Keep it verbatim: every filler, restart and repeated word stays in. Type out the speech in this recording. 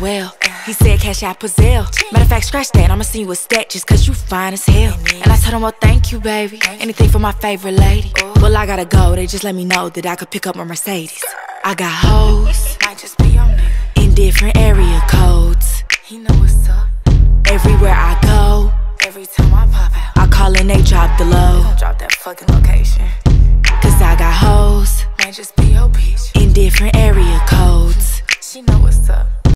well. He said cash out Pazelle. Matter of fact, scratch that, I'ma send you a stat just cause you fine as hell. And I told him, well, thank you, baby. Anything for my favorite lady. Well, I gotta go, they just let me know that I could pick up my Mercedes. I got hoes, Might just be your nigga. in different area codes. He know what's up. Everywhere I go, Every time I pop out, I call and they drop the they low. gon' drop that fucking location. Cause I got hoes, Might just be your bitch. in different area codes. She know what's up.